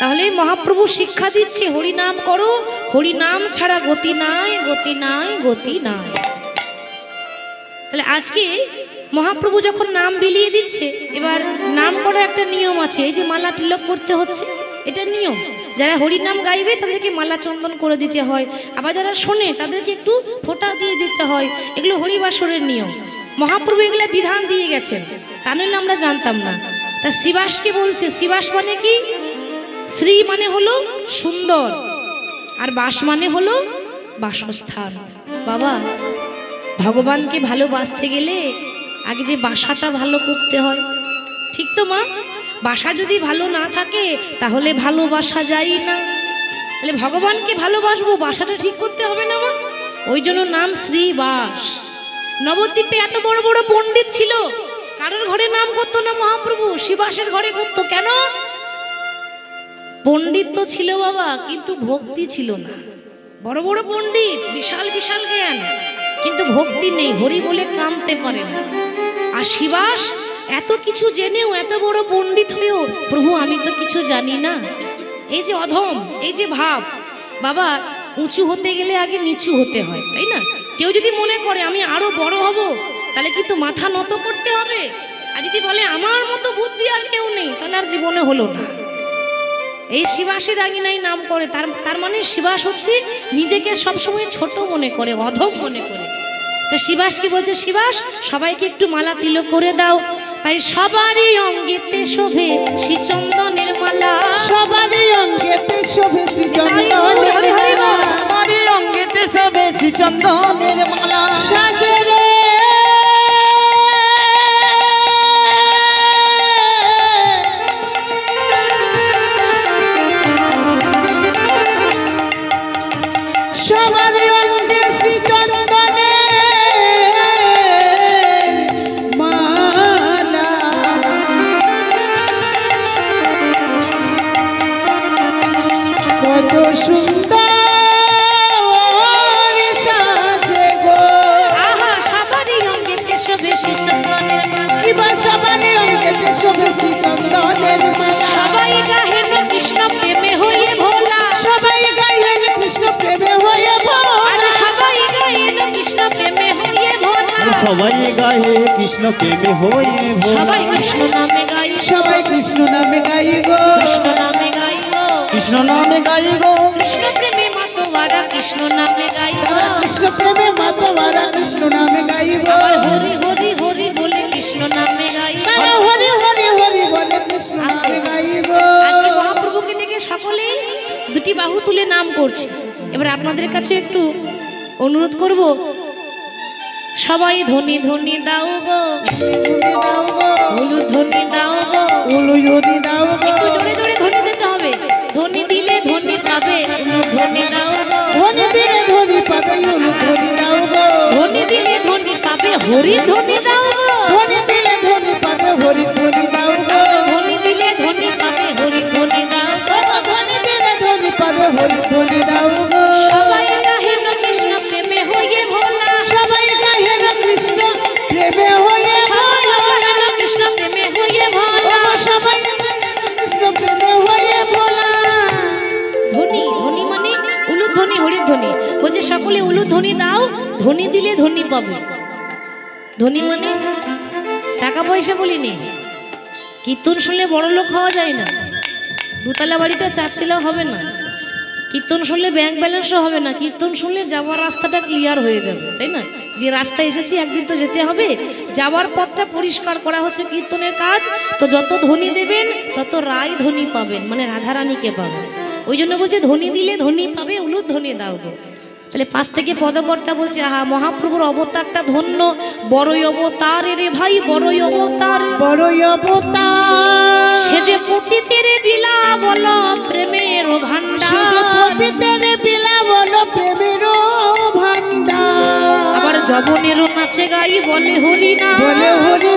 তাহলে মহাপ্রভু শিক্ষা দিচ্ছে হরি নাম করো, হরি নাম ছাড়া গতি নাই, গতি নাই, গতি নাই। তাহলে আজকে মহাপ্রভু যখন নাম বিলিয়ে দিচ্ছে, এবার নাম করার একটা নিয়ম আছে। এই যে মালা তিলক করতে হচ্ছে, এটা নিয়ম। যারা হরি নাম গাইবে তাদেরকে মালা চন্দন করে দিতে হয়, আবার যারা শোনে তাদেরকে একটু ফোঁটা দিয়ে দিতে হয়। এগুলো হরিবাসরের নিয়ম। মহাপ্রভু এগুলো বিধান দিয়ে গেছেন, তা নইলে আমরা জানতাম না। তা শিবাসকে বলছে, শিবাস মানে কি? শ্রী মানে হলো সুন্দর, আর বাস মানে হলো বাসস্থান। বাবা, ভগবানকে ভালোবাসতে গেলে আগে যে বাসাটা ভালো করতে হয়, ঠিক তো মা? বাসা যদি ভালো না থাকে তাহলে ভালোবাসা যায় না। তাহলে ভগবানকে ভালোবাসবো, বাসাটা ঠিক করতে হবে না মা? ওই জন্য নাম শ্রীবাস। নবদ্বীপে এত বড় বড় পণ্ডিত ছিল, কারোর ঘরে নাম করতো না মহাপ্রভু, শিবাসের ঘরে করতো। কেন? পণ্ডিত তো ছিল বাবা, কিন্তু ভক্তি ছিল না। বড় বড় পণ্ডিত, বিশাল বিশাল জ্ঞান, কিন্তু ভক্তি নেই, হরি বলে কাঁদতে পারে না। আর শিবাস এত কিছু জেনেও, এত বড় পণ্ডিত হয়েও, প্রভু আমি তো কিছু জানি না। এই যে অধম, এই যে ভাব। বাবা, উঁচু হতে গেলে আগে নিচু হতে হয়, তাই না? কেউ যদি মনে করে আমি আরো বড় হব, তাহলে কিন্তু মাথা নত করতে হবে। আর যদি বলে আমার মতো বুদ্ধি আর কেউ নেই, তাহলে আর জীবনে হলো না। এই শিবাসের আঙিনায় নাম করে, তার মানে শিবাস হচ্ছে নিজেকে সবসময় ছোট মনে করে, অধম মনে করে। তা শিবাসকে বলছে, শিবাস সবাইকে একটু মালা তিলক করে দাও। তাই সবারই অঙ্গেতে শোভে শ্রীচন্দনের মালা, সবারই অঙ্গেতে শোভে শ্রীচন্দনের মালা, সবারই অঙ্গেতে শোভে শ্রীচন্দনের মালা। সাজে রে সবারই অঙ্গে শ্রীচন্দনের মালা, কত সুন্দর সাজে গো। আহা, সবারই অঙ্গেতে শোভে শ্রীচন্দনের মালা, কিবা সবারই অঙ্গেতে শোভে শ্রীচন্দনের মালা। সবাই গাহেন কৃষ্ণ প্রেমে হয়ে ভোলা, সবাই গাইলেন কৃষ্ণ প্রেমে হয়ে ভোলা, সবাই গাহেন কৃষ্ণ প্রেমে হয়ে ভোলা, সবাই গায়ে কৃষ্ণ প্রেমে হয়ে ভোলা। সবাই কৃষ্ণ নামে গাই, সবাই কৃষ্ণ নামে গাই গো, কৃষ্ণ নামে গাই গো, কৃষ্ণ নামে গাই গো। কৃষ্ণ প্রেমে মাতোয়ারা কৃষ্ণ নামে গাই গো, কৃষ্ণ প্রেমে মাতোয়ারা কৃষ্ণ নামে গাই গো। আবার হরি হরি হরি বলে কৃষ্ণ নামে গাই গো। তারা হরি হরি হরি বলে কৃষ্ণ নামে গাই গো। আজকে মহাপ্রভুকে দেখে সকলেই দুটি বাহু তুলে নাম করছে। এবার আপনাদের কাছে একটু অনুরোধ করব, সবাই ধ্বনি ধ্বনি দাও গো, ধ্বনি দাও গো, উলু ধ্বনি দাও গো, উলু ধ্বনি দাও গো। একটু জোরে জোরে ধ্বনি দিতে হবে। ধ্বনি দিলে ধ্বনি পাবে, উলু ধ্বনি দাও গো, ধ্বনি দিলে ধ্বনি পাবে, উলু ধ্বনি দাও গো। ধ্বনি দিলে ধ্বনি পাবে, হরি ধ্বনি দাও গো, ধ্বনি দিলে ধ্বনি পাবে, হরি ধ্বনি দাও গো। ধ্বনি দিলে ধ্বনি পাবে, হরি ধ্বনি দাও গো, ধ্বনি দিলে ধ্বনি পাবে, হরি ধ্বনি দাও গো। সবাই গাহেন কৃষ্ণ প্রেমে হয়ে ভোলা, সবাই গাহেন কৃষ্ণ প্রেমে হয়ে সবাই ভোলা, গাহেন কৃষ্ণ প্রেমে হয়ে ভোলা। ও সবাই গাহেন কৃষ্ণ প্রেমে হয়ে ভোলা। ধ্বনি, ধ্বনি মানে উলুধ্বনি, হরিধ্বনি। বলছে সকলে উলুধ্বনি দাও, ধ্বনি দিলে ধ্বনি পাবে। ধ্বনি মানে টাকা পয়সা বলিনি, কীর্তন শুনলে বড় লোক হওয়া যায় না, দুতলা বাড়িটা চারতলা হবে না, কীর্তন শুনলে ব্যাংক ব্যালেন্সও হবে না, কীর্তন শুনলে যাওয়ার রাস্তাটা ক্লিয়ার হয়ে যাবে, তাই না? যে রাস্তায় এসেছি একদিন তো যেতে হবে, যাওয়ার পথটা পরিষ্কার করা হচ্ছে কীর্তনের কাজ। তো যত ধ্বনি দেবেন তত রায় ধ্বনি পাবেন, মানে রাধারানীকে পাবেন। ওই জন্য বলছে ধ্বনি দিলে ধ্বনি পাবে, উলুধ্বনি দাও গো। তাহলে পাশ থেকে পদকর্তা বলছে, আহা মহাপ্রভুর অবতারটা ধন্য, বড়ই অবতার রে ভাই, বড়ই অবতার, বড়ই অবতার। সে যে পতিতের বিলা বল প্রেমের ভান্ডার, সে যে পতিতের বিলা বল প্রেমের ভান্ডার। আবার যবনেরও নাচে গাই বলে হরি না, বলে হরি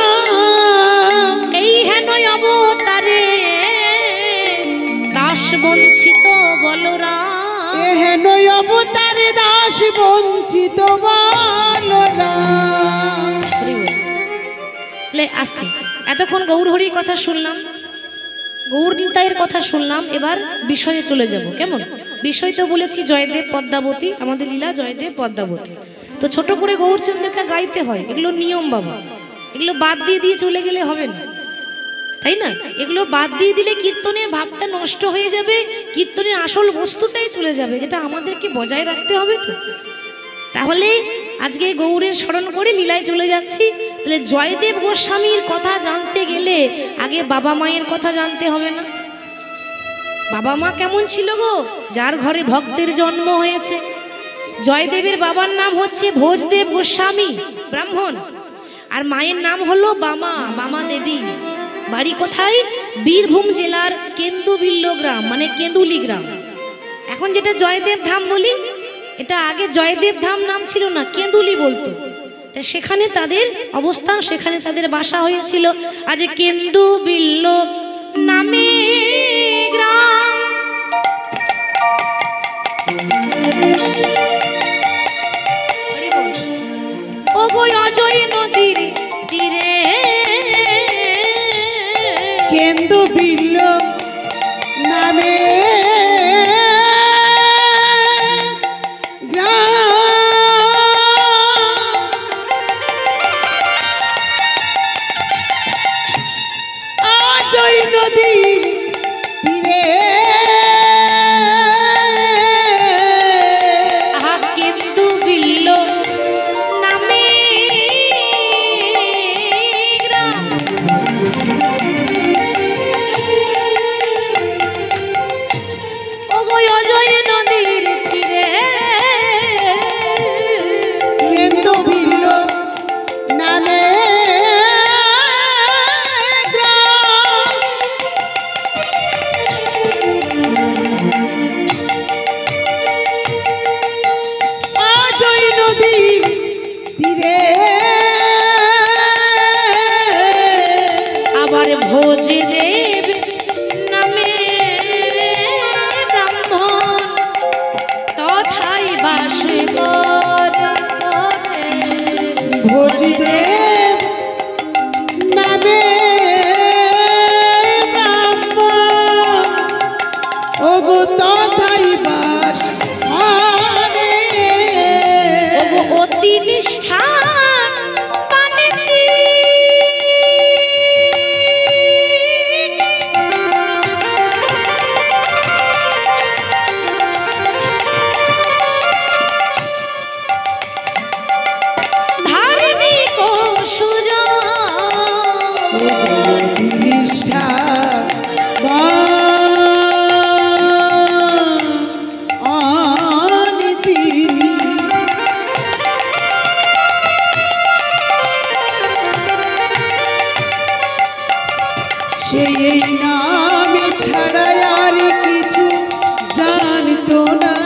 নাম। এই হেন অবতারে দাস বঞ্চিত বলরাম, এহেন অবতারে দাস বঞ্চিত বলরাম। তাহলে আসতে এতক্ষণ গৌর হরির কথা শুনলাম। গৌরনীতায়ের কথা শুনলাম, এবার বিষয়ে চলে যাব। কেমন? বিষয় তো বলেছি জয়দেব পদ্মাবতী, আমাদের লীলা জয়দেব পদ্মাবতী। তো ছোট করে গৌরচন্দ্রকে গাইতে হয়, এগুলো নিয়ম বাবা। এগুলো বাদ দিয়ে চলে গেলে হবে না, তাই না? এগুলো বাদ দিয়ে দিলে কীর্তনের ভাবটা নষ্ট হয়ে যাবে, কীর্তনের আসল বস্তুটাই চলে যাবে, যেটা আমাদেরকে বজায় রাখতে হবে। তো তাহলে আজকে গৌরের স্মরণ করে লীলায় চলে যাচ্ছি। তাহলে জয়দেব গোস্বামীর কথা জানতে গেলে আগে বাবা মায়ের কথা জানতে হবে না? বাবা মা কেমন ছিল গো, যার ঘরে ভক্তের জন্ম হয়েছে? জয়দেবের বাবার নাম হচ্ছে ভোজদেব গোস্বামী, ব্রাহ্মণ, আর মায়ের নাম হলো বামা দেবী। বাড়ি কোথায়? বীরভূম জেলার কেন্দুবিল্ল গ্রাম, মানে কেন্দুলি গ্রাম। এখন যেটা জয়দেব ধাম বলি, এটা আগে জয়দেব ধাম নাম ছিল না, কেন্দুলি বলতো। তা সেখানে তাদের অবস্থান, সেখানে তাদের বাসা হয়েছিল। আজ কেন্দুবিল্ল নামে গ্রাম, ও গো অজয় নদীর তীরে কেন্দুবিল্ল নামে ভোজদেব নামে ব্রাহ্মণ তথাই বাস করে। ভোজদেব নামে ব্রাহ্মণ ওগো তথাই বাস করে। ওগো অতি নিষ্ঠা সেই নামে ছাড়া আর কিছু জানতো না।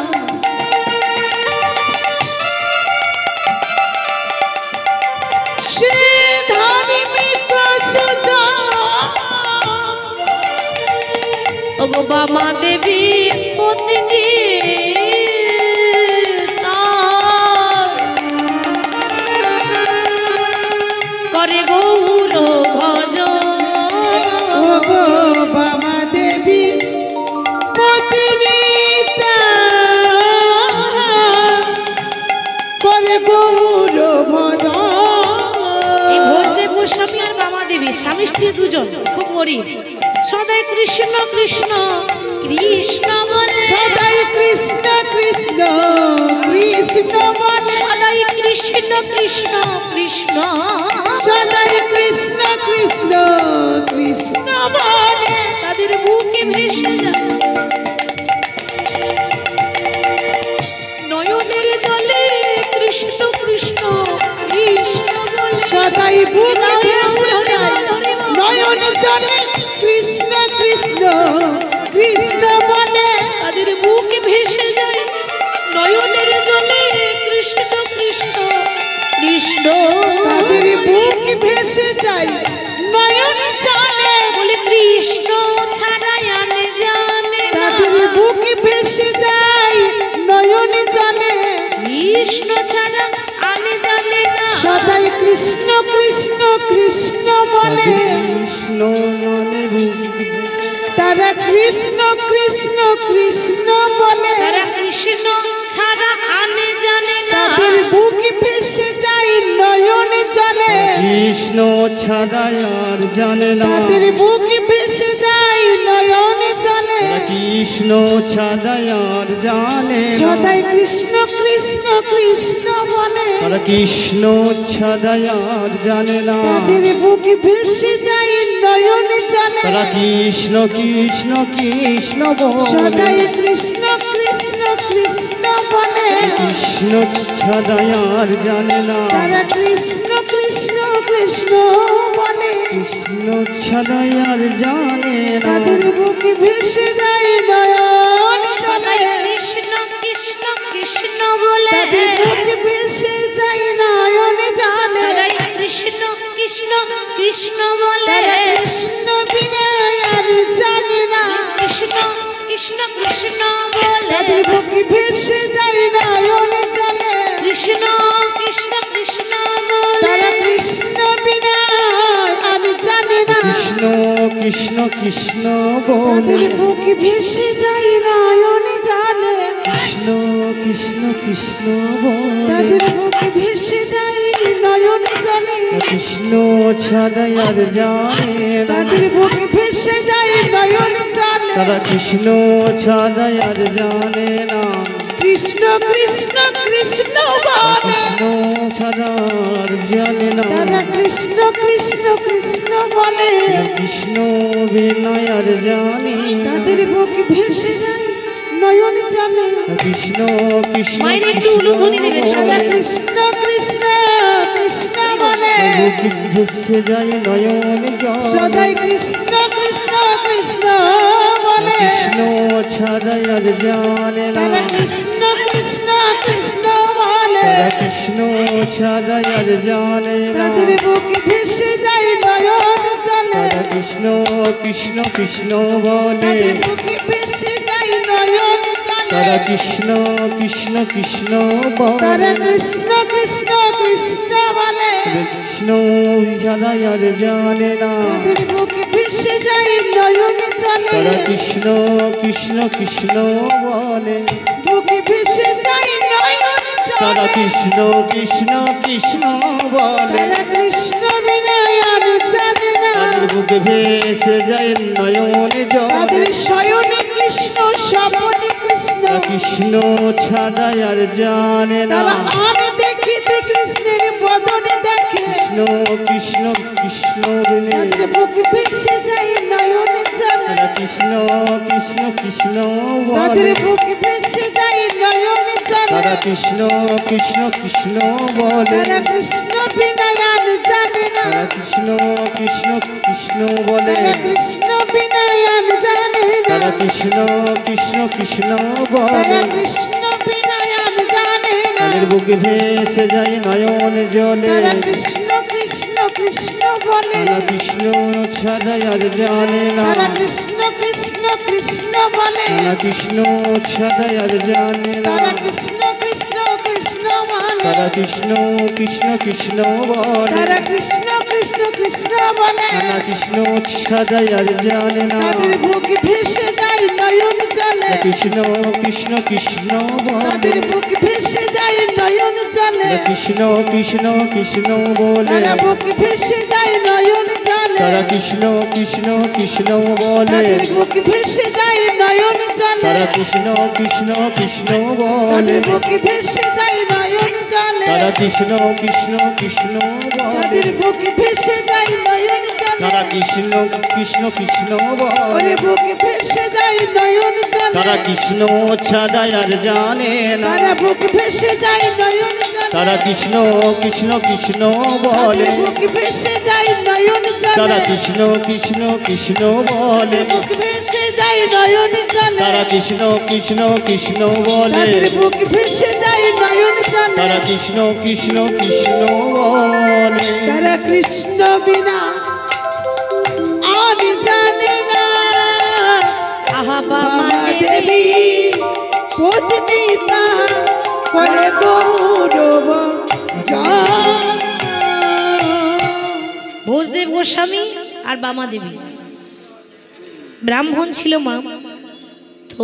সে ধার্মিক সুজা ওগো বামা দেবী পত্নী করে গৌর ভজন। ওগো বামা দেবী পত্নী করে গৌর ভজন। এই ভোজদেব গোস্বামী আর বামা দেবী স্বামী স্ত্রী দুজন, খুব গরিব। সদাই কৃষ্ণ কৃষ্ণ কৃষ্ণ বলে, সদাই কৃষ্ণ কৃষ্ণ কৃষ্ণ বলে, সদাই কৃষ্ণ কৃষ্ণ কৃষ্ণ, সদাই কৃষ্ণ কৃষ্ণ কৃষ্ণ বলে। তাদের বুকে ভেসে যায় নয়নের জলে কৃষ্ণ কৃষ্ণ কৃষ্ণ বলে। সদাই বুকে ভেসে যায় নয়ন জলে কৃষ্ণ কৃষ্ণ কৃষ্ণ বলে। তাদের বুকে ভেসে যায় নয়নের জলে কৃষ্ণ কৃষ্ণ কৃষ্ণ, তাদের বুকে ভেসে যায় নয়ন জলে বলে কৃষ্ণ ছাড়াই আনে জানে না। তাদের বুকে ভেসে যায় নয়ন জলে কৃষ্ণ ছাড়া আনে জানে না। সদাই কৃষ্ণ কৃষ্ণ কৃষ্ণ বলে। কৃষ্ণ মনে তারা কৃষ্ণ কৃষ্ণ কৃষ্ণ বলে তারা কৃষ্ণ ছাড়া আনে জানে না তাদের বুক ভেসে যায় নয়ন জলে কৃষ্ণ ছাড়া আর জানে না তাদের বুক ভেসে যায় নয়ন জলে কৃষ্ণ ছাড়া আর জানে না সদাই কৃষ্ণ কৃষ্ণ কৃষ্ণ বলে তারা কৃষ্ণ ছাড়া আর জানে না তাদের বুক ভেসে যায় নয়ন জলে তারা কৃষ্ণ কৃষ্ণ কৃষ্ণ বলে সদাই কৃষ্ণ কৃষ্ণ কৃষ্ণ বলে কৃষ্ণ ছাড়া আর জানে না তারা কৃষ্ণ কৃষ্ণ কৃষ্ণ বলে কৃষ্ণ ছাড়া আর জানে না তাদের বুক ভেসে যায় নয়ন জলে কৃষ্ণ কৃষ্ণ কৃষ্ণ বলে তাদের বুক ভেসে যায় নয়ন জলে সদাই কৃষ্ণ কৃষ্ণ কৃষ্ণ বলে তারা কৃষ্ণ বিনা আর জানে না কৃষ্ণ কৃষ্ণ কৃষ্ণ বলে তাদের বুক ভেসে যায় নয়ন জলে কৃষ্ণ কৃষ্ণ কৃষ্ণ তারা বলে কৃষ্ণ বিনা আর জানে না কৃষ্ণ কৃষ্ণ কৃষ্ণ তাদের বলে বুক ভেসে যায় নয়ন জলে কৃষ্ণ কৃষ্ণ কৃষ্ণ বলে তাদের বুক ভেসে যায় নয়ন জলে কৃষ্ণ ছাড়া আর জানে না তাদের বুক ভেসে যায় নয়ন জলে তারা কৃষ্ণ ছাড়া আর জানে না কৃষ্ণ কৃষ্ণ কৃষ্ণ বলে কৃষ্ণ ছাড়া আর জানে না তারা কৃষ্ণ কৃষ্ণ কৃষ্ণ বলে কৃষ্ণ বিনয় আর জানি তাদের বুক ভেসে যায় নয়ন জলে কৃষ্ণ কৃষ্ণ মায়ের একটু উলুধ্বনি দেবেন তারা সবাই। কৃষ্ণ কৃষ্ণ কৃষ্ণ বলে বুক ভেসে যায় নয়ন জল সদাই কৃষ্ণ কৃষ্ণ কৃষ্ণ বলে কৃষ্ণ ছাড়া আর জানে না তারা কৃষ্ণ কৃষ্ণ কৃষ্ণ বলে তারা কৃষ্ণ ছাড়া আর জানে না তাদের বুক ভেসে যায় নয়ন জলে তারা কৃষ্ণ কৃষ্ণ কৃষ্ণ বলে তাদের বুক ভেসে যায় নয়ন তারা জলে কৃষ্ণ কৃষ্ণ কৃষ্ণ তারা বলে কৃষ্ণ কৃষ্ণ কৃষ্ণ বলে কৃষ্ণ ছাড়া আর জানে না তাদের বুক ভেসে যায় নয়ন জলে তারা কৃষ্ণ কৃষ্ণ কৃষ্ণ বলে বুক ভেসে যায় নয়ন তারা জলে কৃষ্ণ কৃষ্ণ কৃষ্ণ বলে তারা কৃষ্ণ বিনা আর জানে না তাদের বুকে ভেসে যায় নয়ন জল তাদের শয়নে কৃষ্ণ স্বপনে কৃষ্ণ তারা কৃষ্ণ ছাড়া আর জানে না তারা আনে দেখিতে কৃষ্ণের বদনে দেখে কৃষ্ণ কৃষ্ণ কৃষ্ণ বলে তাদের বুক ভেসে যায় নয়ন জলে তারা কৃষ্ণ কৃষ্ণ কৃষ্ণ তাদের বলে বুক ভেসে যায় নয়ন জলে তারা কৃষ্ণ কৃষ্ণ কৃষ্ণ বলে তারা কৃষ্ণ বিনা আর জানে না তারা কৃষ্ণ কৃষ্ণ কৃষ্ণ বলে তারা কৃষ্ণ বিনা আর জানে না তারা কৃষ্ণ কৃষ্ণ কৃষ্ণ তারা বলে কৃষ্ণ বিনা আর জানে না তাদের বুকে ভেসে যায় নয়ন জলে তারা কৃষ্ণ কৃষ্ণ কৃষ্ণ বলে তারা কৃষ্ণ ছাড়া আর জানে না তারা কৃষ্ণ কৃষ্ণ কৃষ্ণ বলে তারা কৃষ্ণ ছাড়া আর জানে না তারা কৃষ্ণ কৃষ্ণ কৃষ্ণ বলে তারা কৃষ্ণ কৃষ্ণ কৃষ্ণ বলে তারা কৃষ্ণ কৃষ্ণ কৃষ্ণ বলে তারা কৃষ্ণ ছাড়া আর জানে না তাদের বুক ভেসে যায় নয়ন জলে কৃষ্ণ কৃষ্ণ কৃষ্ণ বলে তাদের বুক ভেসে যায় নয়ন জলে কৃষ্ণ কৃষ্ণ কৃষ্ণ বলে তারা বুক ভেসে যায় নয়ন জলে তারা কৃষ্ণ কৃষ্ণ কৃষ্ণ বলে তাদের বুক ভেসে যায় নয়ন জলে তারা কৃষ্ণ কৃষ্ণ কৃষ্ণ বলে তাদের বুক ভেসে যায় নয়ন জলে তারা কৃষ্ণ কৃষ্ণ কৃষ্ণ বলে তাদের বুক ভেসে যায় নয়ন তারা জলে কৃষ্ণ কৃষ্ণ কৃষ্ণ বলে ওরে বুক ভেসে যায় নয়ন তারা জলে কৃষ্ণ ছাড়া আর জানে না তারা বুক ভেসে যায় নয়ন জলে তারা কৃষ্ণ কৃষ্ণ কৃষ্ণ বলে তাদের বুক ভেসে যায় নয়ন তারা জলে কৃষ্ণ কৃষ্ণ কৃষ্ণ বলে বুক ভেসে যায় নয়ন জলে তারা কৃষ্ণ কৃষ্ণ কৃষ্ণ বলে তাদের বুক ভেসে যায় নয়ন জলে তারা কৃষ্ণ কৃষ্ণ কৃষ্ণ বলে তারা কৃষ্ণ বিনা আর জানে না আহা বাবা বামা দেবী পত্নী তা করে গৌরব ভোজদেব গোস্বামী আর বামা দেবী ব্রাহ্মণ ছিল মা, তো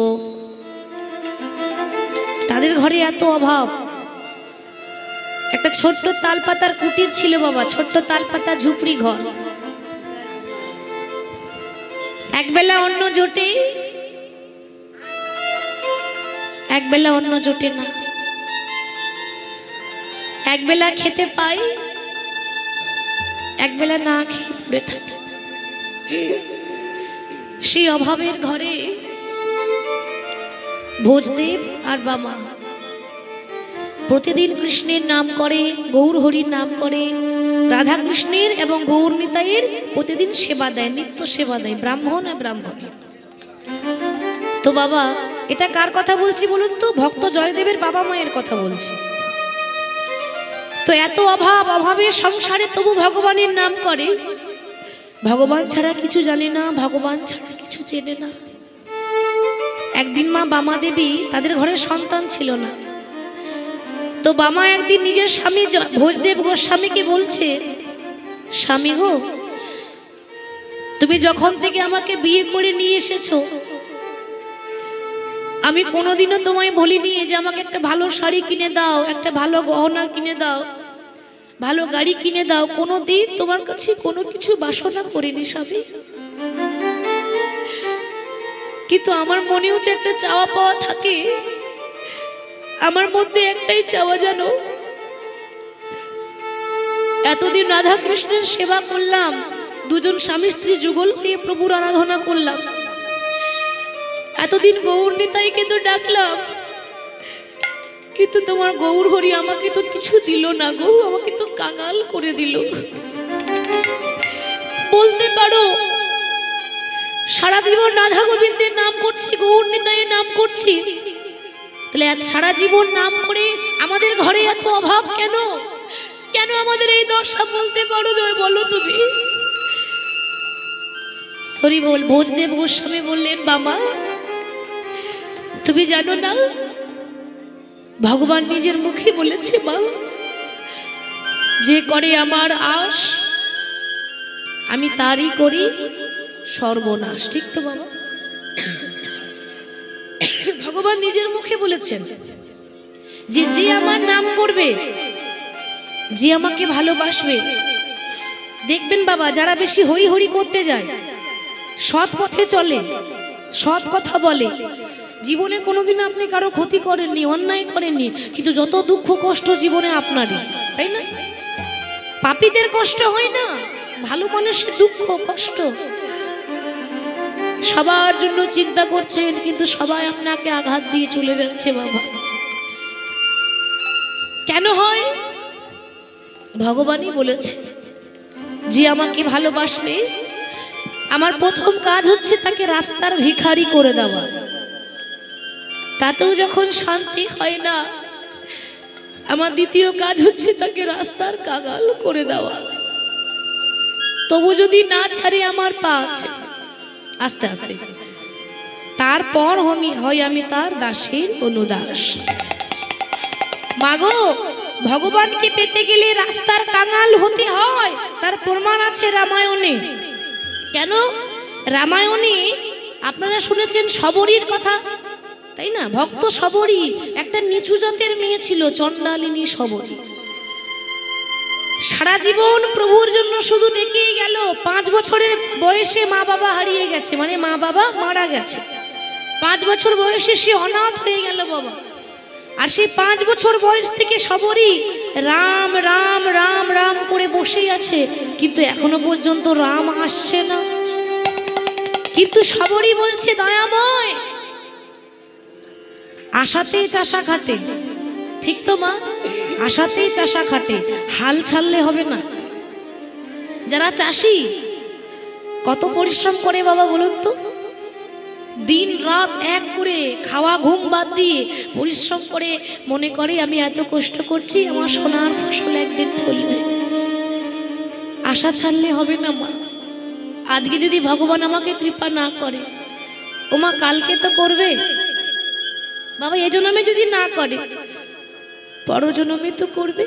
তাদের ঘরে এত অভাব। একটা ছোট্ট তালপাতার কুটির ছিল বাবা, ছোট্ট তালপাতা ঝুপড়ি ঘর। একবেলা অন্ন জোটে, একবেলা অন্ন জোটে না, একবেলা খেতে পাই, একবেলা না খেয়ে পড়ে থাকে। সেই অভাবের ঘরে ভোজদেব আর বামা প্রতিদিন কৃষ্ণের নাম করে, গৌর হরির নাম করে, রাধা কৃষ্ণের এবং গৌর নিতাইয়ের প্রতিদিন সেবা দেয়, নিত্য সেবা দেয়, ব্রাহ্মণ আর ব্রাহ্মণের। তো বাবা, এটা কার কথা বলছি বলুন তো? ভক্ত জয়দেবের বাবা মায়ের কথা বলছি। তো এত অভাব, অভাবের সংসারে তবু ভগবানের নাম করে। ভগবান ছাড়া কিছু জানে না, ভগবান ছাড়া কিছু চেনে না। একদিন মা বামা দেবী, তাদের ঘরে সন্তান ছিল না, তো বামা একদিন নিজের স্বামী ভোজদেব গোস্বামীকে বলছে, স্বামী গো, তুমি যখন থেকে আমাকে বিয়ে করে নিয়ে এসেছো, আমি কোনোদিনও তোমায় বলিনি যে আমাকে একটা ভালো শাড়ি কিনে দাও, একটা ভালো গহনা কিনে দাও, ভালো গাড়ি কিনে দাও। কোনোদিন তোমার কাছে কোনো কিছু বাসনা করিনি স্বামী, কিন্তু আমার মনেও তো একটা চাওয়া পাওয়া থাকে। আমার মধ্যে একটাই চাওয়া, জানো, এতদিন রাধা কৃষ্ণের সেবা করলাম, দুজন স্বামী স্ত্রী যুগল হয়ে প্রভুর আরাধনা করলাম, এতদিন গৌর নিতাইকে তো ডাকলাম, কিন্তু তোমার গৌর হরি আমাকে তো কিছু দিল না গো, আমাকে তো কাঙাল করে দিল। বলতে পারো সারা জীবন রাধা গোবিন্দের নাম করছি, গৌর নিতাইয়ের নাম করছি, তাহলে সারা জীবন নাম করে আমাদের ঘরে এত অভাব কেন? কেন আমাদের এই দশা? বলতে পারো বলো তুমি। হরি বল। ভোজদেব গোস্বামী বললেন, বাবা তুমি জানো না, ভগবান নিজের মুখে বলেছে, মা, যে করে আমার আশ আমি তারই করি সর্বনাশ। ঠিক তো বাবা? ভগবান নিজের মুখে বলেছেন যে যে আমার নাম করবে, যে আমাকে ভালোবাসবে, দেখবেন বাবা, যারা বেশি হরি হরি করতে যায়, সৎ পথে চলে, সৎ কথা বলে, জীবনে কোনোদিন আপনি কারো ক্ষতি করেননি, অন্যায় করেননি, কিন্তু যত দুঃখ কষ্ট জীবনে আপনারই, তাই না? পাপীদের কষ্ট হয় না, ভালো মানুষের দুঃখ কষ্ট। সবার জন্য চিন্তা করছেন, কিন্তু সবাই আপনাকে আঘাত দিয়ে চলে যাচ্ছে বাবা। কেন হয়? ভগবানই বলেছে, যে আমাকে ভালোবাসবে, আমার প্রথম কাজ হচ্ছে তাকে রাস্তার ভিখারি করে দেওয়া। তাতেও যখন শান্তি হয় না, আমার দ্বিতীয় কাজ হচ্ছে তাকে রাস্তার কাঙাল করে দেওয়া। তবু যদি না ছাড়ে আমার পা আছে, আস্তে আস্তে তারপর হয় আমি তার দাসের অনুদাস। মাগো, ভগবানকে পেতে গেলে রাস্তার কাঙাল হতে হয়, তার প্রমাণ আছে রামায়ণে। কেন? রামায়ণে আপনারা শুনেছেন শবরীর কথা, তাই না? ভক্ত শবরী একটা নিচু জাতের মেয়ে ছিল, চণ্ডালিনী শবরী। সারা জীবন প্রভুর জন্য শুধু ডেকেই গেল। 5 বছরের বয়সে মা বাবা হারিয়ে গেছে, মানে মা বাবা মারা গেছে। 5 বছর বয়সে সে অনাথ হয়ে গেল বাবা। আর সেই 5 বছর বয়স থেকে শবরী রাম রাম রাম রাম করে বসেই আছে, কিন্তু এখনো পর্যন্ত রাম আসছে না। কিন্তু শবরী বলছে, দয়াময়, আশাতেই চাষা খাটে। ঠিক তো মা? আশাতেই চাষা খাটে, হাল ছাড়লে হবে না। যারা চাষি কত পরিশ্রম করে বাবা বলুন তো? দিন রাত এক করে, খাওয়া ঘুম বাদ দিয়ে পরিশ্রম করে, মনে করে আমি এত কষ্ট করছি, আমার সোনার ফসল একদিন ফলবে। আশা ছাড়লে হবে না মা। আজকে যদি ভগবান আমাকে কৃপা না করে, ও মা কালকে তো করবে বাবা। এ জন্মে যদি না করে, পরজন্মে তো করবে।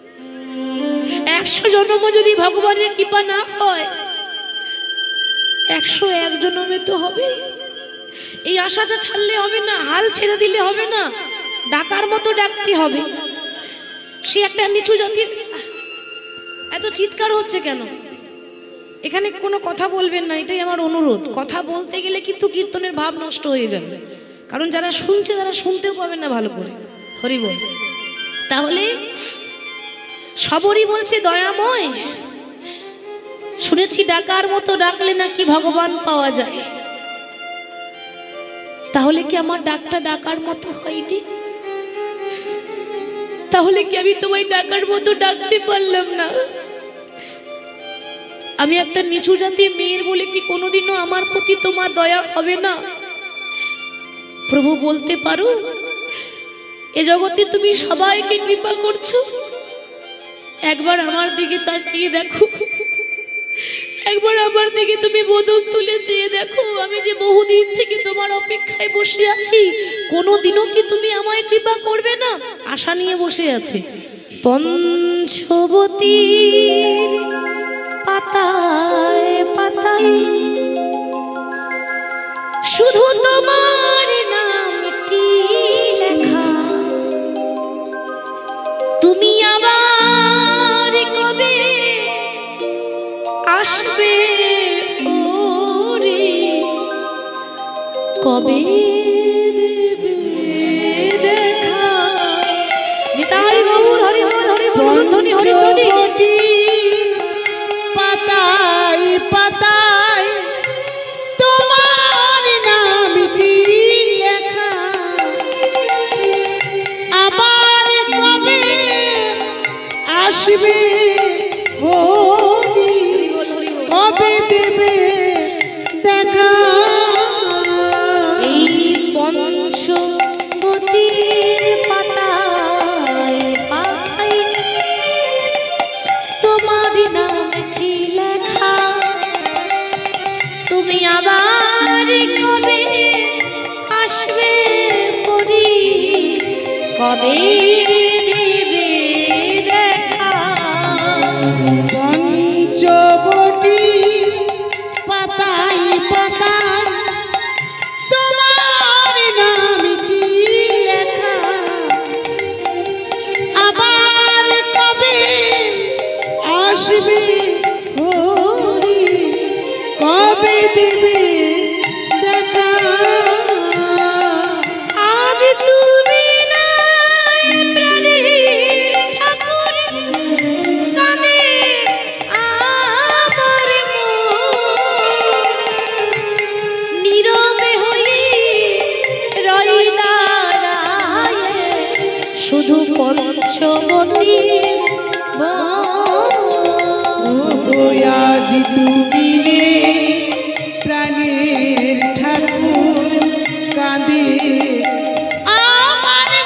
100 জন্ম যদি ভগবানের কৃপা না হয়, 101 জন্মে তো হবে। এই আশাটা ছাড়লে হবে না, হাল ছেড়ে দিলে হবে না, ডাকার মতো ডাকতে হবে। সে একটা নিচু জাতির। এত চিৎকার হচ্ছে কেন? এখানে কোনো কথা বলবেন না, এটাই আমার অনুরোধ। কথা বলতে গেলে কিন্তু কীর্তনের ভাব নষ্ট হয়ে যাবে, কারণ যারা শুনছে তারা শুনতেও পাবেন না ভালো করে। হরি বল। তাহলে সবরই বলছে দয়াময়, শুনেছি ডাকার মতো ডাকলে নাকি ভগবান পাওয়া যায়। তাহলে কি আমার ডাকটা ডাকার মতো হয়নি? তাহলে কি আমি তোমায় ডাকার মতো ডাকতে পারলাম না? আমি একটা নিচু জাতি মেয়ের বলে কি কোনোদিনও আমার প্রতি তোমার দয়া হবে না? প্রভু বলতে পারো, এ জগতে তুমি সবাইকে কৃপা করছো, একবার আমার দিকে তাকিয়ে দেখো, একবার আমার দিকে তুমি বদন তুলে চেয়ে দেখো। আমি যে বহুদিন থেকে তোমার অপেক্ষায় বসে আছি, কোনোদিনও কি তুমি আমায় কৃপা করবে না? আশা নিয়ে বসে আছে। পঞ্চবতীর পাতায় পাতায় শুধু তোমার নামটি লেখা, তুমি আবার কবে আসবে ওরে, কবে দেবে দেখা? নিতাই গৌর হরি বল, হরি বল, ধ্বনি হরি ধ্বনি। পাতায় পাতায় তোমার নামটি লেখা, আবার কবে আসবে হরি, কবে দেবে দেখা? এই পঞ্চবতীর পাতায় পাতায় তোমার নামটি লেখা, তুমি আবার কবে আসবে হরি, কবে দেবে দেখা? পঞ্চবটি পাতায় পাতায় তোমার নামটি লেখা, আবার কবে আসবে হরি, কবে দেবে দেখা? আজ তুমি নাই প্রাণের ঠাকুর, কাঁদে আমার মন, নীরবে হয়ে রই দাঁড়ায় শুধু পঞ্চবতীর বন। আজ তুমি নেই প্রাণের ঠাকুর, কাঁদে আমার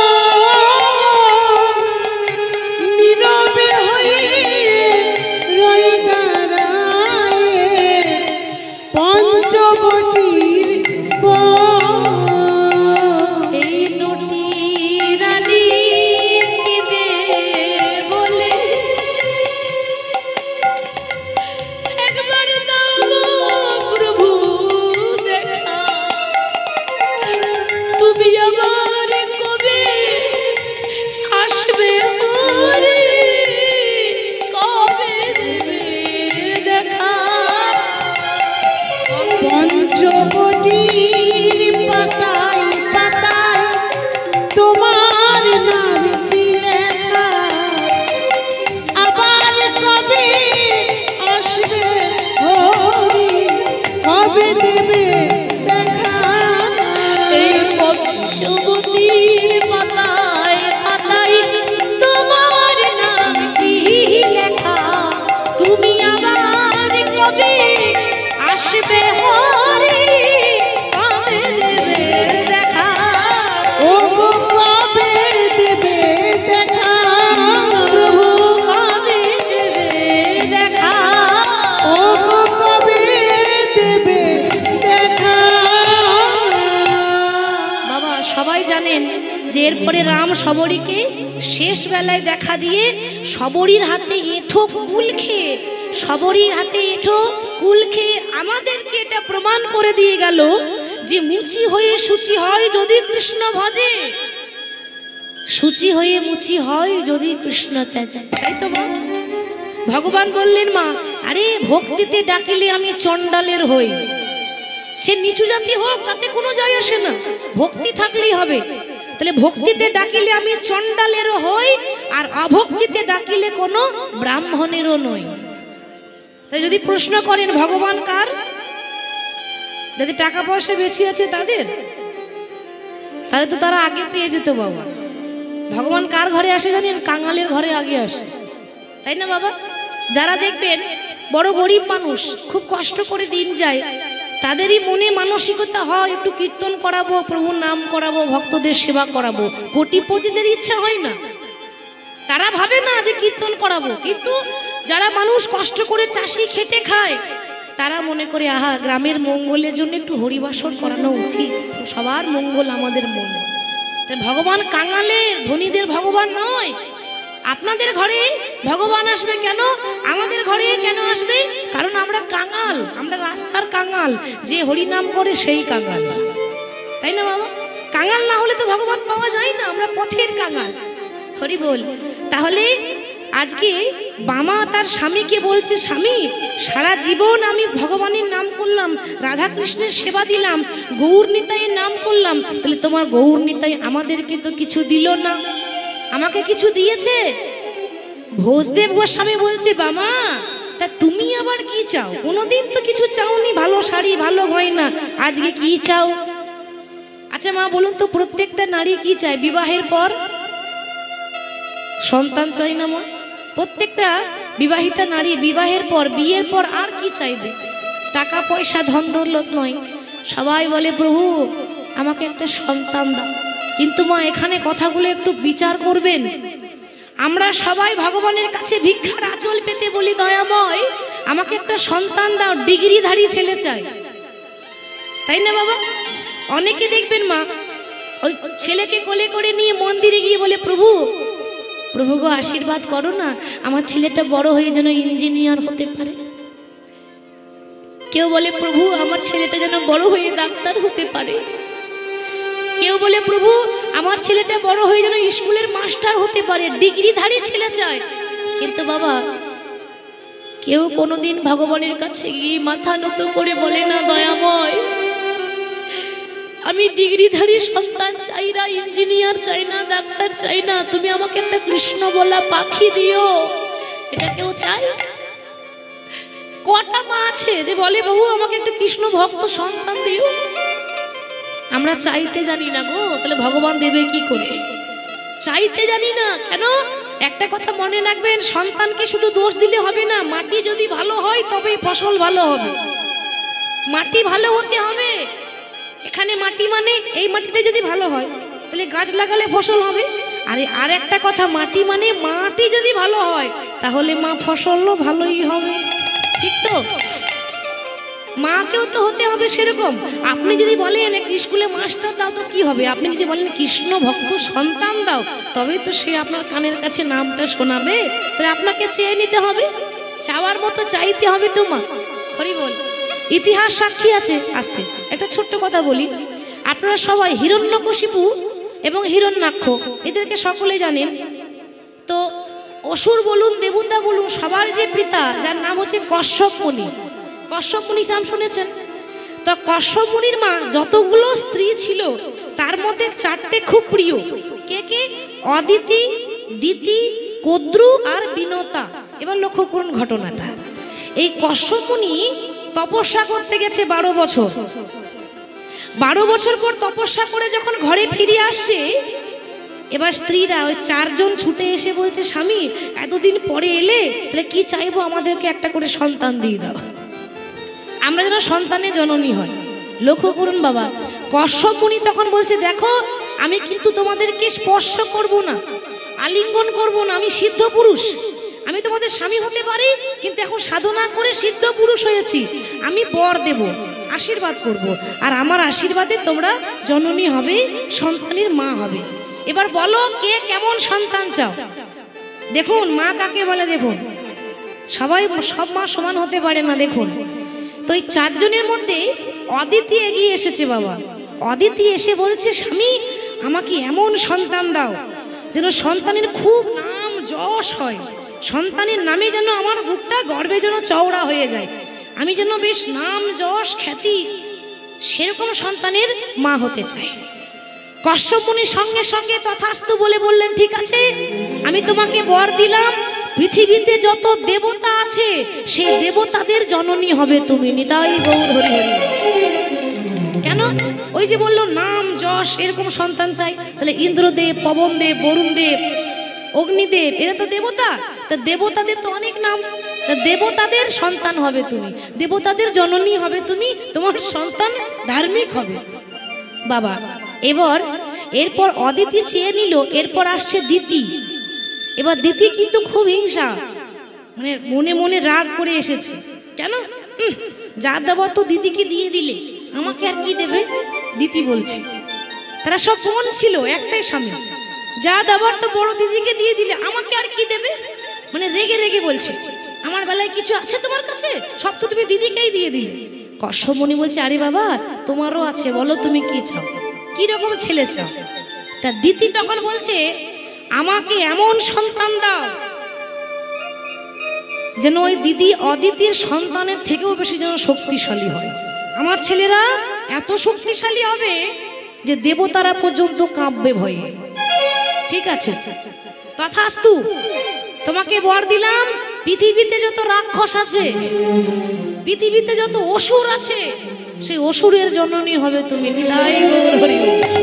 মন, নীরবে হয়ে রই দাঁড়ায় পঞ্চবটির বন। এই নটি রানী কেঁদে বলে, একবার দাও প্রভু দেখা, তুমি আবার কবে আসবে হরি, কবে দেবে দেখা? পঞ্চবটির পাতায় পাতায় তোমার নামটি লেখা, আবার কবে আসবে হরি, কবে দেবে দেখা? এই পঞ্চবতীর পাতায় পাতায় তোমার নামটি লেখা, তুমি আবার কবে আসবে হরি, কবে দেবে দেখা? ও গো কবে দেবে দেখা? প্রভু কবে দেবে দেখা? ও গো কবে দেবে দেখা? বাবা সবাই জানেন যে এরপরে রাম সবরীকে শেষ বেলায় দেখা দিয়ে সবরীর হাতে এঁঠো কুল খেয়ে সবরই হাতে এঁঠো কুল খেয়ে আমাদেরকে এটা প্রমাণ করে দিয়ে গেল যে মুচি হয়ে সূচি হয় যদি কৃষ্ণ ভজে, সূচি হয়ে মুচি হয় যদি কৃষ্ণ ত্যাজে। তাই তো মা ভগবান বললেন, মা আরে ভক্তিতে ডাকিলে আমি চণ্ডালের হই, সে নিচু জাতি হোক তাতে কোনো যায় আসে না, ভক্তি থাকলেই হবে। তাহলে ভক্তিতে ডাকিলে আমি চণ্ডালেরও হই, আর অভক্তিতে ডাকিলে কোনো ব্রাহ্মণেরও নই। তাই যদি প্রশ্ন করেন ভগবান কার, যদি টাকা পয়সা বেশি আছে তাদের, তাহলে তো তারা আগে পেয়ে যেত বাবা। ভগবান কার ঘরে আসে জানেন? কাঙালের ঘরে আগে আসে, তাই না বাবা? যারা দেখবেন বড় গরিব মানুষ, খুব কষ্ট করে দিন যায়, তাদেরই মনে মানসিকতা হয় একটু কীর্তন করাবো, প্রভুর নাম করাবো, ভক্তদের সেবা করাবো। কোটিপতিদের ইচ্ছা হয় না, তারা ভাবে না যে কীর্তন করাবো। কিন্তু যারা মানুষ কষ্ট করে চাষি খেটে খায়, তারা মনে করে আহা গ্রামের মঙ্গলের জন্য একটু হরিবাসর করানো উচিত, সবার মঙ্গল আমাদের মঙ্গল। তাই ভগবান কাঙালের ধনীদের ভগবান নয়। আপনাদের ঘরে ভগবান আসবে কেন? আমাদের ঘরে কেন আসবে? কারণ আমরা কাঙাল, আমরা রাস্তার কাঙাল, যে হরিনাম করে সেই কাঙাল, তাই না বাবা? কাঙাল না হলে তো ভগবান পাওয়া যায় না, আমরা পথের কাঙাল। হরি বল। তাহলে আজকে বামা তার স্বামীকে বলছে, স্বামী সারা জীবন আমি ভগবানের নাম করলাম, রাধা কৃষ্ণের সেবা দিলাম, গৌর নিতাইয়ের নাম করলাম, তাহলে তোমার গৌর নিতাই আমাদেরকে তো কিছু দিল না, আমাকে কিছু দিয়েছে? ভোজদেব গোস্বামী বলছে, বামা তা তুমি আবার কি চাও? কোনোদিন তো কিছু চাওনি, ভালো শাড়ি ভালো গয়না, আজকে কি চাও? আচ্ছা মা বলুন তো, প্রত্যেকটা নারী কি চায় বিবাহের পর? সন্তান চাই না মা? প্রত্যেকটা বিবাহিতা নারী বিবাহের পর, বিয়ের পর আর কি চাইবে? টাকা পয়সা ধন দৌলত নয়, সবাই বলে প্রভু আমাকে একটা সন্তান দাও। কিন্তু মা এখানে কথাগুলো একটু বিচার করবেন। আমরা সবাই ভগবানের কাছে ভিক্ষার আঁচল পেতে বলি, দয়াময় আমাকে একটা সন্তান দাও, ডিগ্রিধারী ছেলে চাই, তাই না বাবা? অনেকে দেখবেন মা ওই ছেলেকে কোলে করে নিয়ে মন্দিরে গিয়ে বলে, প্রভু প্রভু গো আশীর্বাদ করো না, আমার ছেলেটা বড় হয়ে যেন ইঞ্জিনিয়ার হতে পারে। কেউ বলে প্রভু আমার ছেলেটা যেন বড় হয়ে ডাক্তার হতে পারে। কেউ বলে প্রভু আমার ছেলেটা বড় হয়ে যেন স্কুলের মাস্টার হতে পারে, ডিগ্রিধারী ছেলে চায়। কিন্তু বাবা কেউ কোনোদিন ভগবানের কাছে গিয়ে মাথা নত করে বলে না, দয়াময় আমি ডিগ্রিধারী সন্তান চাই না, ইঞ্জিনিয়ার চাই না, ডাক্তার চাই না, তুমি আমাকে একটা কৃষ্ণ বলা পাখি দিও। এটা কেউ চায়? কটা মা আছে যে বলে বাবু আমাকে একটা কৃষ্ণ ভক্ত সন্তান দিও? আমরা চাইতে জানি না গো, তাহলে ভগবান দেবে কি করে? চাইতে জানি না কেন? একটা কথা মনে রাখবেন, সন্তানকে শুধু দোষ দিলে হবে না, মাটি যদি ভালো হয় তবেই ফসল ভালো হবে। মাটি ভালো হতে হবে। এখানে মাটি মানে এই মাটিটা যদি ভালো হয় তাহলে গাছ লাগালে ফসল হবে। আর একটা কথা, মাটি মানে মাটি যদি ভালো হয় তাহলে মা ফসলও ভালোই হবে, ঠিক তো? মাকেও তো হতে হবে সেরকম। আপনি যদি বলেন একটা স্কুলে মাস্টার দাও তো কি হবে? আপনি যদি বলেন কৃষ্ণ ভক্ত সন্তান দাও, তবেই তো সে আপনার কানের কাছে নামটা শোনাবে। তাহলে আপনাকে চেয়ে নিতে হবে, চাওয়ার মতো চাইতে হবে তো মা। হরি বল। ইতিহাস সাক্ষী আছে। আস্তে একটা ছোট্ট কথা বলি, আপনারা সবাই হিরণ্যকশিপু এবং হিরণ্যাক্ষ এদেরকে সকলে জানেন তো। অসুর বলুন দেবতা বলুন সবার যে পিতা, যার নাম হচ্ছে কশ্যপ মুনি। কশ্যপ মুনির নাম শুনেছেন তো? কশ্যপ মুনির মা যতগুলো স্ত্রী ছিল তার মধ্যে চারটে খুব প্রিয়। কে কে? অদিতি, দিতি, কদ্রু আর বিনতা। এবার লক্ষ্য করুন ঘটনাটা। এই কশ্যপ মুনি তপস্যা করতে গেছে 12 বছর। 12 বছর পর তপস্যা করে যখন ঘরে ফিরে আসছে, এবার স্ত্রীরা ওই 4 জন ছুটে এসে বলছে, স্বামী এতদিন পরে এলে, তাহলে কি চাইবো? আমাদেরকে একটা করে সন্তান দিয়ে দাও, আমরা যেন সন্তানের জননী হয়। লক্ষ্য করুন বাবা, কশ্যপ মুনি তখন বলছে, দেখো আমি কিন্তু তোমাদেরকে স্পর্শ করব না, আলিঙ্গন করব না, আমি সিদ্ধ পুরুষ, আমি তোমাদের স্বামী হতে পারি, কিন্তু এখন সাধনা করে সিদ্ধ পুরুষ হয়েছি, আমি বর দেব, আশীর্বাদ করব, আর আমার আশীর্বাদে তোমরা জননী হবে, সন্তানের মা হবে। এবার বলো কে কেমন সন্তান চাও? দেখুন মা কাকে বলে, দেখুন সবাই সব মা সমান হতে পারে না। দেখুন তো এই চারজনের মধ্যে অদিতি এগিয়ে এসেছে বাবা। অদিতি এসে বলছে, স্বামী আমাকে এমন সন্তান দাও যেন সন্তানের খুব নাম যশ হয়, সন্তানের নামে যেন আমার বুকটা গর্বে যেন চওড়া হয়ে যায়, আমি যেন বেশ নাম যশ খ্যাতি সেরকম সন্তানের মা হতে চাই। কশ্যপ মুনি সঙ্গে সঙ্গে তথাস্তু বলে বললেন, ঠিক আছে আমি তোমাকে বর দিলাম, পৃথিবীতে যত দেবতা আছে সেই দেবতাদের জননী হবে তুমি। নিতাই গৌর হরি হরি। কেন? ওই যে বললো নাম যশ এরকম সন্তান চাই, তাহলে ইন্দ্রদেব, পবনদেব, বরুণদেব, অগ্নিদেব এরা তো দেবতা, তা দেবতাদের তো অনেক নাম, তা দেবতাদের সন্তান হবে তুমি, দেবতাদের জননী হবে তুমি, তোমার সন্তান ধার্মিক হবে বাবা। এরপর অদিতি চেয়ে নিল, এরপর আসছে দিতি। এবার দিতি কিন্তু খুব হিংসা, মানে মনে মনে রাগ করে এসেছে। কেন? যা দেওয়া তো দিদিকে দিয়ে দিলে, আমাকে আর কি দেবে? দিতি বলছে, তারা সব বোন ছিল, একটাই স্বামী, যা দেওয়ার তো বড় দিদিকে দিয়ে দিলে, আমাকে আর কি দেবে? মানে রেগে রেগে বলছে, আমার বেলায় কিছু আছে তোমার কাছে? সব তো তুমি দিদিকেই দিয়ে দিলে। কশ্যপ মুনি বলছে, আরে বাবা তোমারও আছে, বলো তুমি কি চাও, কি রকম ছেলে চাও? তা দিতি তখন বলছে, আমাকে এমন সন্তান দাও যেন ওই দিদি অদিতির সন্তানের থেকেও বেশি যেন শক্তিশালী হয়। আমার ছেলেরা এত শক্তিশালী হবে যে দেবতারা পর্যন্ত কাঁপবে ভয়ে। ঠিক আছে, তথাস্তু, তোমাকে বর দিলাম, পৃথিবীতে যত রাক্ষস আছে, পৃথিবীতে যত অসুর আছে, সেই অসুরের জননী হবে তুমি। বিদায় গৌর হরি।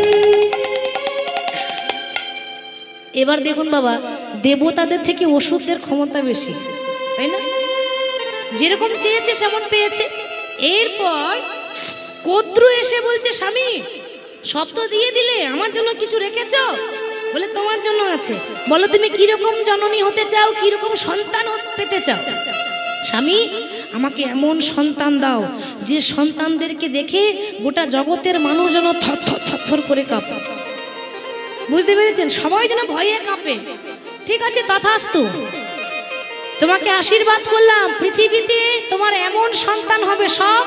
এবার দেখুন বাবা, দেবতাদের থেকে অসুরদের ক্ষমতা বেশি, তাই না? যেরকম চেয়েছে সেমন পেয়েছে। এরপর কদ্রু এসে বলছে, স্বামী সব তো দিয়ে দিলে, আমার জন্য কিছু রেখেছ? বলে তোমার জন্য আছে, বলো তুমি কিরকম জননী হতে চাও, কিরকম সন্তান পেতে চাও? স্বামী আমাকে এমন সন্তান দাও যে সন্তানদেরকে দেখে গোটা জগতের মানুষ যেন থর থর থর থর করে কাঁপে। বুঝতে পেরেছেন? সবাই যেন ভয়ে কাঁপে। ঠিক আছে, তথাস্তু, তোমাকে আশীর্বাদ করলাম, পৃথিবীতে তোমার এমন সন্তান হবে, সব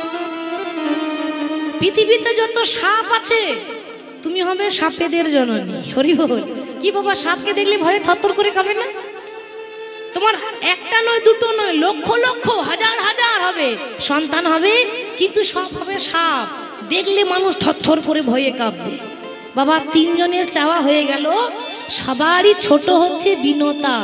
পৃথিবীতে যত সাপ আছে তুমি হবে সাপেদের জননী। হরি বল। কি বাবা, সাপকে দেখলে ভয়ে থরথর করে কাঁপে না? তোমার একটা নয়, দুটো নয়, লক্ষ লক্ষ, হাজার হাজার হবে সন্তান হবে, কিন্তু সব হবে সাপ, দেখলে মানুষ থরথর করে ভয়ে কাঁপবে। বাবা তিনজনের চাওয়া হয়ে গেল। সবারই ছোট হচ্ছে বিনতা,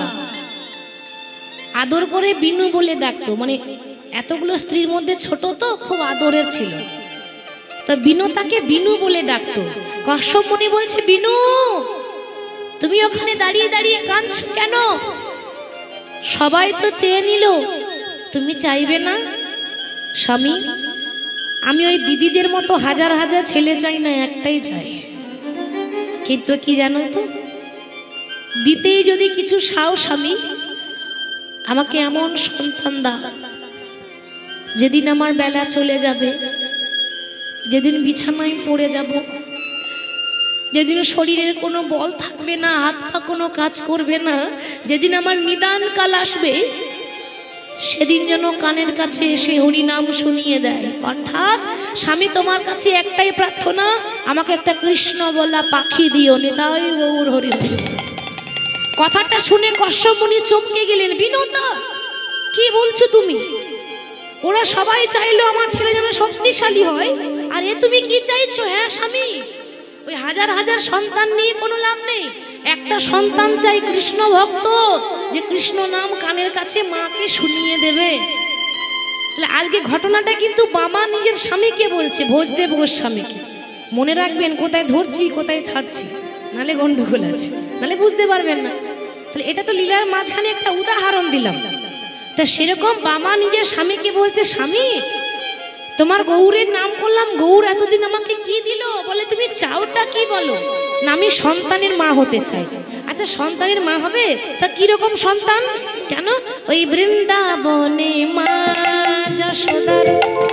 আদর করে বিনু বলে ডাকতো, মানে এতগুলো স্ত্রীর মধ্যে ছোট তো খুব আদরের ছিল, তো বিনতাকে বিনু বলে ডাকতো। কশ্যপ মুনি বলছে, বিনু তুমি ওখানে দাঁড়িয়ে দাঁড়িয়ে কাঁদছো কেন? সবাই তো চেয়ে নিল, তুমি চাইবে না? স্বামী আমি ওই দিদিদের মতো হাজার হাজার ছেলে চাই না, একটাই চাই। কিন্তু কি জানো তো, দিতেই যদি কিছু সাও স্বামী, আমাকে এমন সন্তান দাও যেদিন আমার বেলা চলে যাবে, যেদিন বিছানায় পড়ে যাব, যেদিন শরীরের কোনো বল থাকবে না, হাত পা কোনো কাজ করবে না, যেদিন আমার নিদান কাল আসবে, সেদিন যেন কানের কাছে এসে হরি নাম শুনিয়ে দেয়। অর্থাৎ স্বামী তোমার কাছে একটাই প্রার্থনা, আমাকে একটা কৃষ্ণ বলা পাখি দিও। নিতাই গৌর হরি হরি। কথাটা শুনে কশ্যপ মুনি চমকে গেলেন। বিনতা কি বলছো তুমি? ওরা সবাই চাইলো আমার ছেলে যেন শক্তিশালী হয়, আর এ তুমি কি চাইছো? হ্যাঁ স্বামী, ওই হাজার হাজার সন্তান নিয়ে কোনো লাভ নেই, একটা সন্তান চাই কৃষ্ণ ভক্ত, যে কৃষ্ণ নাম কানের কাছে মাকে শুনিয়ে দেবে। আজকে ঘটনাটা কিন্তু বাবা নিজের স্বামীকে বলছে, ভোজদেব গোস্বামীকে। মনে রাখবেন কোথায় ধরছি কোথায় ছাড়ছি, নালে গন্ডগোল আছে, নালে বুঝতে পারবেন না। তাহলে এটা তো লীলার মাঝখানে একটা উদাহরণ দিলাম। তা সেরকম বাবা নিজের স্বামীকে বলছে, স্বামী তোমার গৌরের নাম করলাম, গৌর এতদিন আমাকে কি দিল? বলে তুমি চাওটা কি বলো? না আমি সন্তানের মা হতে চাই। আচ্ছা সন্তানের মা হবে, তা কিরকম সন্তান? কেন? ওই বৃন্দাবনে মা যশোদার,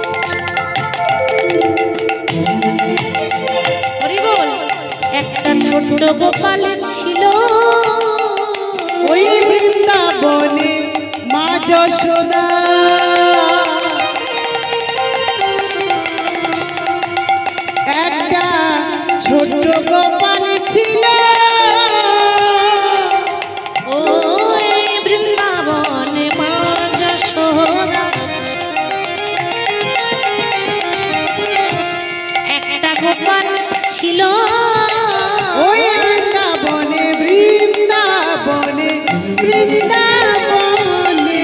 হরি বল, একটা ছোট গোপাল ছিল, ওই বৃন্দাবনে মা যশোদা একটা ছোট্ট গোপাল ছিল ও বৃন্দাবনে মা যশোদা একটা গোপাল ছিল ওই বৃন্দাবনে বৃন্দাবনে বৃন্দাবনে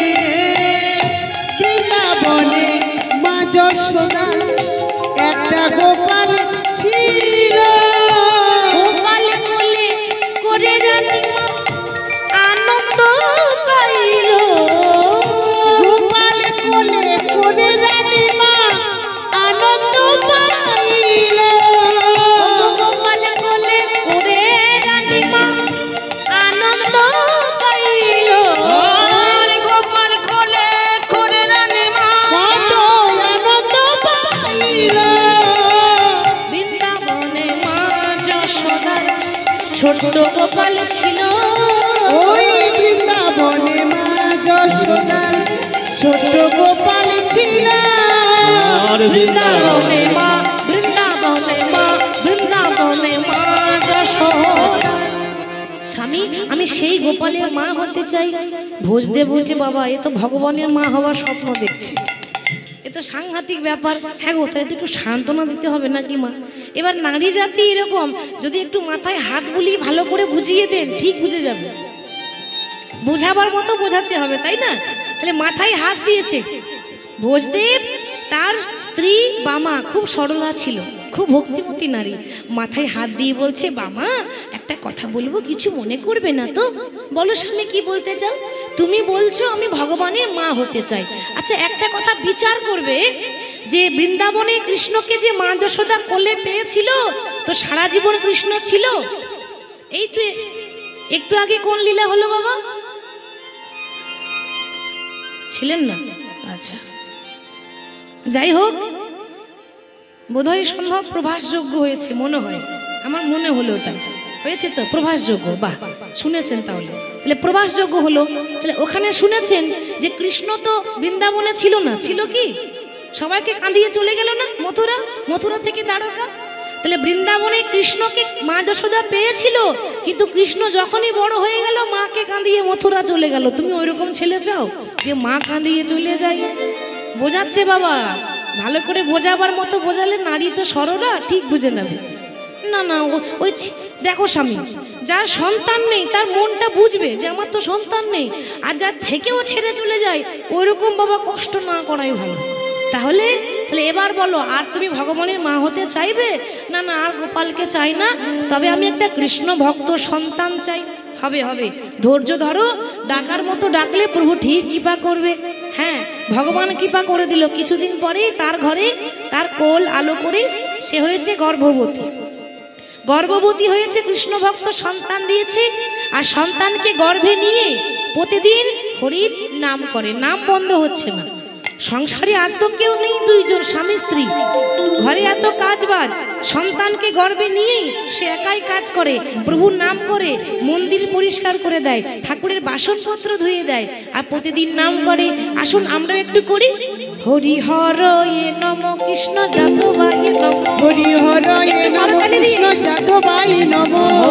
বৃন্দাবনে মা যশোদা একটা গোপাল ছিল গোপাল কোলে করে রানীমা আনন্দ পাইল গোপাল কোলে করে রানীমা আনন্দ পাইল গোপাল কোলে করে রানীমা আনন্দ পাইল গোপাল কোলে করে রানীমা কত আনন্দ পাইল বৃন্দাবনে মা যশোদার ছোট্ট গোপাল ছিল ওই বৃন্দাবনে মা যশোদার ছোট গোপাল ছিল বৃন্দাবনে মা বৃন্দাবনে মা বৃন্দাবনে মা যশোদা স্বামী আমি সেই গোপালের মা হতে চাই ভোজদেব বলছে বাবা এ তো ভগবানের মা হওয়ার স্বপ্ন দেখছে এ তো সাংঘাতিক ব্যাপার হ্যাঁ গো তাই তো একটু সান্ত্বনা দিতে হবে নাকি মা এবার নারী জাতি এরকম যদি একটু মাথায় হাত বুলিয়ে ভালো করে বুঝিয়ে দেন ঠিক বুঝে যাবে বোঝাবার মতো বোঝাতে হবে তাই না তাহলে মাথায় হাত দিয়েছে ভোজদেব তার স্ত্রী বামা খুব সরলা ছিল খুব ভক্তিমতী নারী মাথায় হাত দিয়ে বলছে বামা একটা কথা বলবো কিছু মনে করবে না তো বলো স্বামী কি বলতে চাও তুমি বলছো আমি ভগবানের মা হতে চাই আচ্ছা একটা কথা বিচার করবে যে বৃন্দাবনে কৃষ্ণকে যে মা যশোদা কোলে পেয়েছিল তো সারা জীবন কৃষ্ণ ছিল এই তো একটু আগে কোন লীলা হলো বাবা ছিলেন না আচ্ছা যাই হোক বোধহয় সম্ভব প্রভাসযোগ্য হয়েছে মনে হয় আমার মনে হলো ওটা হয়েছে তো প্রভাসযোগ্য বাহ শুনেছেন তাহলে তাহলে প্রভাসযোগ্য হলো তাহলে ওখানে শুনেছেন যে কৃষ্ণ তো বৃন্দাবনে ছিল না ছিল কি সবাইকে কাঁদিয়ে চলে গেল না মথুরা মথুরা থেকে দ্বারকা তাহলে বৃন্দাবনে কৃষ্ণকে মা যশোদা পেয়েছিল কিন্তু কৃষ্ণ যখনই বড় হয়ে গেল মাকে কাঁদিয়ে মথুরা চলে গেল তুমি ওইরকম ছেলে চাও যে মা কাঁদিয়ে চলে যায় বোঝাচ্ছে বাবা ভালো করে বোঝাবার মতো বোঝালে নারী তো সরলা ঠিক বুঝে নেবে না না ওই দেখো স্বামী যার সন্তান নেই তার মনটা বুঝবে যে আমার তো সন্তান নেই আর যার থেকেও ছেড়ে চলে যায় ওইরকম বাবা কষ্ট না করাই ভালো তাহলে তাহলে এবার বলো আর তুমি ভগবানের মা হতে চাইবে না না আর গোপালকে চাই না তবে আমি একটা কৃষ্ণ ভক্ত সন্তান চাই হবে হবে ধৈর্য ধরো ডাকার মতো ডাকলে প্রভু ঠিক কৃপা করবে হ্যাঁ ভগবান কৃপা করে দিল কিছুদিন পরেই তার ঘরে তার কোল আলো করে সে হয়েছে গর্ভবতী গর্ভবতী হয়েছে কৃষ্ণ ভক্ত সন্তান দিয়েছে আর সন্তানকে গর্ভে নিয়ে প্রতিদিন হরির নাম করে নাম বন্ধ হচ্ছে না সংসারে আর তো কেউ নেই দুইজন স্বামী স্ত্রী ঘরে এত কাজবাজ সন্তানকে গর্ভে নিয়েই সে একাই কাজ করে প্রভুর নাম করে মন্দির পরিষ্কার করে দেয় ঠাকুরের বাসনপত্র ধুয়ে দেয় আর প্রতিদিন নাম করে আসুন আমরা একটু করি হরি হর এ নম কৃষ্ণ যাদবায় নম হরি হরয়ে নম কৃষ্ণ যাদবায় নম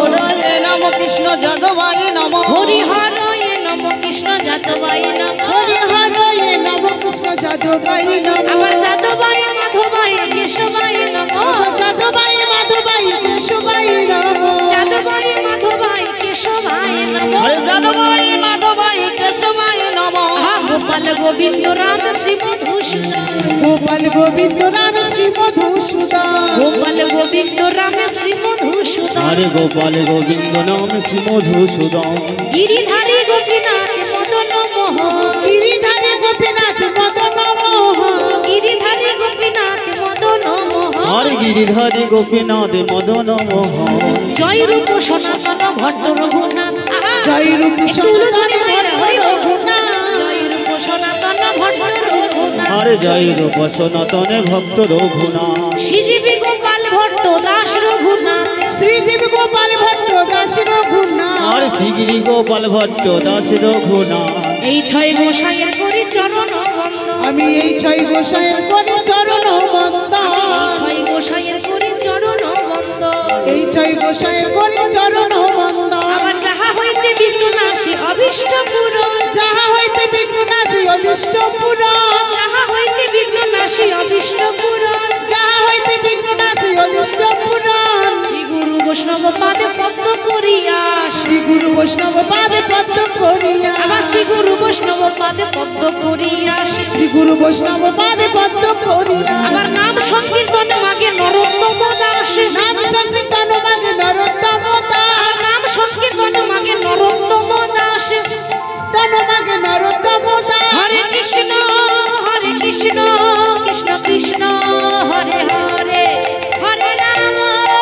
নম কৃষ্ণ যাদবায় নম হরি হর এ নম কৃষ্ণ যাদবায় নম হরি হরয়ে নম কৃষ্ণ যাদবায় নম আবার যাদবায় মাধবায় কেশবায় নম যাদবায় মাধবায় কেশবায় নম যাদবায় মাধবায় কেশবায় নম যাদবায় মাধবায় কেশবায় নম গোপাল গোবিন্দ রাম শ্রী মধুসূদন গোপাল গোবিন্দ রাম শ্রী মধুসূদন গোপাল গোবিন্দ রাম শ্রী মধুসূদন হরে গোপাল গোবিন্দ নাম শ্রী মধুসূদন গিরিধারী গোপীনাথ মদন মোহন গিরিধারী গোপীনাথ মদন মোহন গিরিধারী গোপীনাথ মদন মোহন হরে গিরিধারী গোপীনাথ মদন মোহন জয় রূপ সনাতন ভট্ট রঘুনাথ জয় রূপ সনাতন ভট্ট রঘুনাথ জয় রূপ সনাতন ভট্ট রঘুনাথ হরে জয় রূপ সনাতনে ভক্ত রঘুনাথ শ্রীজীবী গোপাল ভট্ট দাস রঘুনাথ শ্রীজীব গোপাল ভট্ট দাস রঘুনাথ হরে শ্রীগিরি গোপাল ভট্ট দাস রঘুনাথ এই ছয় গোসাইয়ের করি চরণ বন্দন আমি এই ছয় গোসাইয়ের করে চরণ বন্দন ছয় গোসাইয়ের করি চরণ বন্দন এই ছয় গোসাইয়ের করে চরণ বন্দন আবার যাহা হইতে বিঘ্ন নাশে অভীষ্ট পূরণ যাহা হইতে বিঘ্ন নাশে অদৃষ্ট পূরণ যাহা হইতে বিঘ্ন নাশে অভীষ্ট পূরণ যাহা হইতে বিঘ্ন নাশে অদৃষ্ট পূরণ শ্রী গুরু বৈষ্ণব পাদে পদ্ম করিয়া শ্রী গুরু বৈষ্ণব পাদে পদ্ম করিয়া আবার শ্রী গুরু বৈষ্ণব পাদে পদ্ম করিয়া শ্রী গুরু বৈষ্ণব পাদে পদ্ম করিয়া আবার নাম সংকীর্তন মাগে নরোত্তম দাস নাম সংকীর্তন মাগে নরোত্তম দাস নাম সংকীর্তন মাগে নরোত্তম দাস তন মাগে নরোত্তম দাস হরে কৃষ্ণ কৃষ্ণ কৃষ্ণ হরে হরে হরে রাম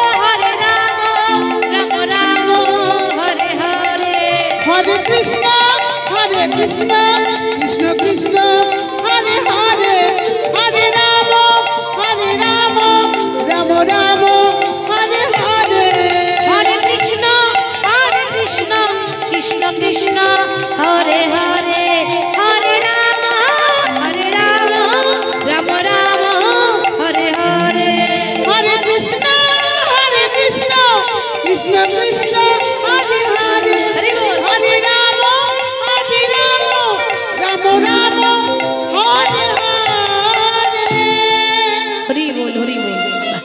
রাম রাম হরে হরে হরে কৃষ্ণ কৃষ্ণ কৃষ্ণ হরে হরে হরে রাম রাম রাম হরে হরে হরে কৃষ্ণ কৃষ্ণ কৃষ্ণ হরে হরে হরে রাম রাম রাম হরে হরে হরে কৃষ্ণ কৃষ্ণ কৃষ্ণ